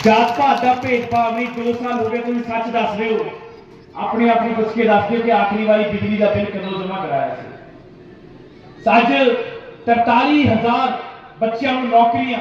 जात पात का भेदभाव नहीं। 2 साल हो गए तुम सच दस रहे हो, अपनी अपनी पुछ के दस दो कि आखिरी बारी बिजली का बिल कदों जमा कराया से। सच 43,000 बच्चों को नौकरियां।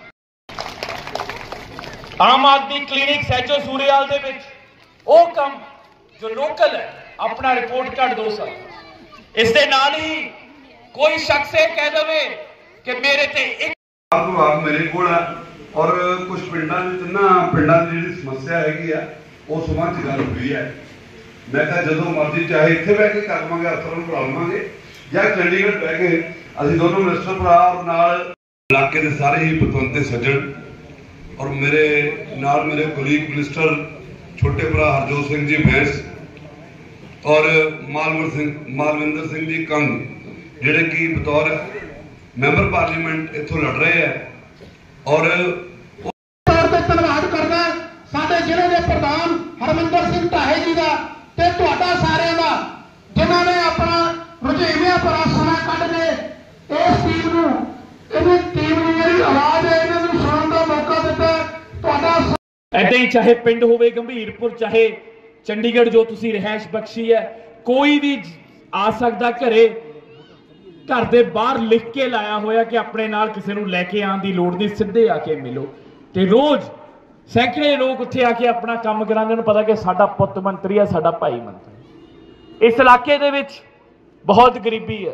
आम आदमी क्लिनिक सैचो सूरेवाल दे विच वो काम जो लोकल है, अपना रिपोर्ट कार्ड 2 साल। इस दे नाल ही कोई शख्स कह दे कि मेरे ते एक विभाग मेरे को है और कुछ पिंडा की जी समस्या हैगी है उस संबंध गल हुई है। मैं कहा जो मर्जी चाहे इतने बह के कर लवेंगे, अफसर बुला लवेंगे या चंडीगढ़ बह के असं दोनों मिनिस्टर भरा और नाल इलाके के सारे ही पतवंते सज्जन और मेरे नाल मेरे कुलीग मिनिस्टर छोटे भरा हरजोत सिंह जी भैंस और मालविंदर सिंह जी कंग जिहड़े कि बतौर मैंबर पार्लीमेंट इत्थों लड़ रहे हैं और धन्यवाद करना साडे जिले के प्रधान हरमिंदर सिंह ढाहे जी का ते तुहाडा सारिਆਂ ਦਾ जिन्हां ने अपना रुझेवियां भरा समय कढ के इस टीम नूं इहदी टीम दी जिहड़ी आवाज़ है इन्हां नूं सुणन दा मौका दिता। तुहाडा ऐदां ही चाहे पिंड होवे गंभीरपुर, चाहे चंडीगढ़ जो तुसीं रिहाइश बख्शी है, कोई भी आ सकदा घरे घर दे बाहर लिख के लाया होया कि अपने नाल किसी नूं लैके आउण दी लोड़ नहीं, सीधे आके मिलो। ते रोज सैकड़े लोग उत्थे आके अपना काम करांदे ने, पता कि साडा पुत्त मंत्री है, साडा भाई मंत्री। इस इलाके दे विच बहुत गरीबी है।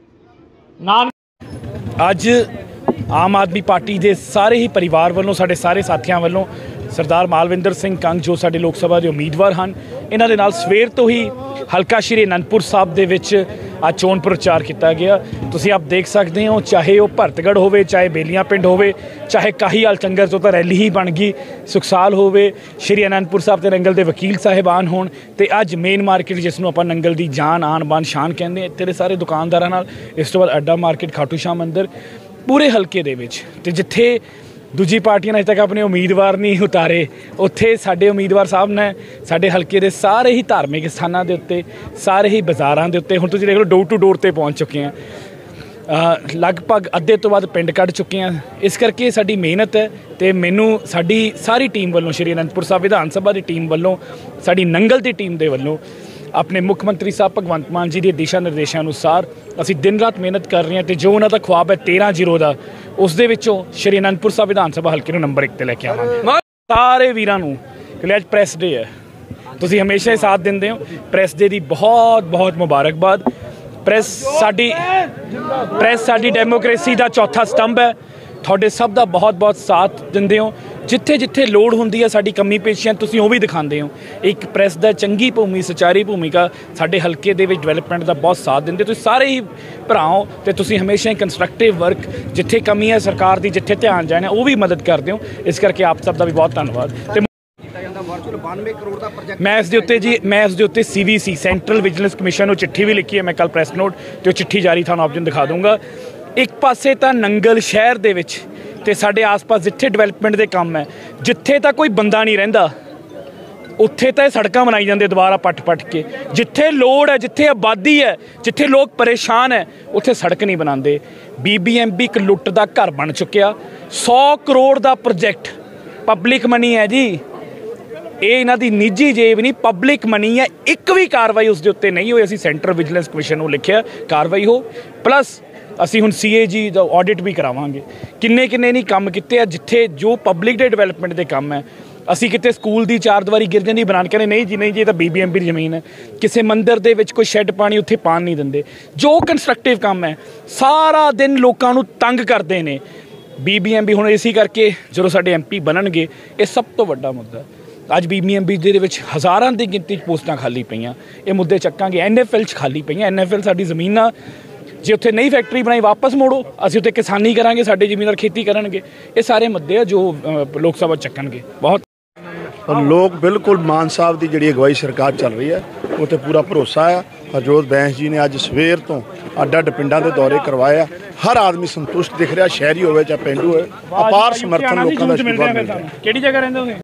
अज आम आदमी पार्टी के सारे ही परिवार वालों, साडे सारे साथियों वालों सरदार मालविंदर सिंह कंग जो साडे लोक सभा के उम्मीदवार हैं, इन्हां दे नाल सवेर तो ही हल्का श्री आनंदपुर साहब दे विच आज चोण प्रचार किया गया। तुसीं आप देख सकते हो, चाहे वो भरतगढ़ होवे, चाहे बेलियां पिंड होवे, चाहे काहीवाल चंगर तो रैली ही बन गई, सुखसाल होवे, श्री आनंदपुर साहब ते नंगल के वकील साहिबान होण ते अज मेन मार्केट जिसनों आपां नंगल की जान आन बान शान कहते हैं, तेरे सारे दुकानदारां नाल, इस तो बाद अड्डा मार्केट खाटू शाह मंदिर पूरे हल्के दे विच ते जिथे दूजी पार्टियां ने अजे तक अपने उम्मीदवार नहीं उतारे, उत्थे साडे उम्मीदवार साहब ने साडे हल्के दे सारे ही धार्मिक स्थानां दे उत्ते, सारे ही बाज़ारां दे उत्ते हुण तुसीं देख लो डोर टू डोर ते पहुँच चुके हैं। लगभग अद्धे तो बाद पिंड कढ़ चुके हैं। इस करके साडी मेहनत है तो मैनू साडी सारी टीम वालों, श्री आनंदपुर साहब विधान सभा की टीम वालों, साडी नंगल की टीम के वालों, अपने मुख मंत्री साहब भगवंत मान जी के दिशा निर्देशों अनुसार असी दिन रात मेहनत कर रहे हैं। तो जो उन्होंने ख्वाब है 13-0 का, उस दे विचों श्री आनंदपुर साहब विधान सभा हल्के नूं नंबर 1 ते लैके आवांगे। सारे वीरां नूं कि अज प्रैस डे है, तुसीं हमेशा ही साथ दिंदे हो, प्रैस डे की बहुत बहुत मुबारकबाद। प्रैस साडी डेमोक्रेसी का चौथा स्तंभ है, तुहाडे सब का बहुत बहुत साथ दिंदे हो। जिथे जिथे लोड़ होंदी है साडी कमी पेशियां तुसीं वो भी दिखाते हो। एक प्रैस का चंगी भूमि सुचारी भूमिका साडे हल्के दे विच डेवलपमेंट का बहुत साथ दिंदे। तुसीं सारे ही भराओ तो तुसीं हमेशा ही कंस्ट्रक्टिव वर्क, जिथे कमी है सरकार की, जिथे ध्यान जाना वो भी मदद करते हो। इस करके आप सब का भी बहुत धन्यवाद। मैं इस उत्ते CVC सेंट्रल विजिलेंस कमीशन को चिट्ठी भी लिखी है, मैं कल प्रैस नोट तो चिट्ठी जारी थानू आप जी दिखा दूंगा। एक पासे तो नंगल शहर दे विच ते साडे आस पास जिथे डेवलपमेंट के काम है, जिथे तो कोई बंदा नहीं रहिंदा उत्थे तो सड़कां बनाई जांदे दोबारा पट के। जिथे लोड़ है, जिथे आबादी है, जिथे लोग परेशान है, उत्थे सड़क नहीं बनाते। BBMB एक लुट का घर बन चुकिया। 100 करोड़ का प्रोजेक्ट पब्लिक मनी है जी, ये इन्हां दी निजी जेब नहीं, पब्लिक मनी है। एक भी कार्रवाई उस दे उत्ते नहीं हुई। असीं सेंट्रल विजिलेंस कमीशन को लिखिया कार्रवाई हो, प्लस असीं हुण CAG दा ऑडिट भी करावांगे। किन्ने नहीं काम किते जिथे जो पब्लिक दे डेवलपमेंट के काम है। असीं किते स्कूल की 4 दीवारी गिरजन नहीं बना के नहीं जी, नहीं जी, ये तो BBMB की जमीन है। किसी मंदिर दे विच कोई शैड पानी उत्थे पान नहीं दिंदे। जो कंस्ट्रक्टिव काम है सारा दिन लोकां नूं तंग करते हैं। BBMB हुण इसी करके जो साडे MP बनणगे, ये सब तो वड्डा मुद्दा। अज BBMB दे विच हज़ारां दी गिनती पोस्टां खाली पईयां, ये मुद्दे चक्कांगे। NFL च खाली पईयां, NFL साडी ज़मीनां, जे उत्थे नई फैक्ट्री बनाई वापस मोड़ो, असीं उत्थे किसानी करांगे, साडे ज़मीनदार खेती करनगे। ये सारे मुद्दे आ जो लोक सभा चक्कणगे। बहुत लोग बिल्कुल मान साहब की जी अगवाई सरकार चल रही है, उत्ते पूरा भरोसा है। हरजोत बैंस जी ने अज सवेर तो अड्ड अड्ड पिंडां दे दौरे करवाए। हर आदमी संतुष्ट दिख रहा, शहरी होवे चाहे पेंडू होवे, अपार समर्थन लोगों का।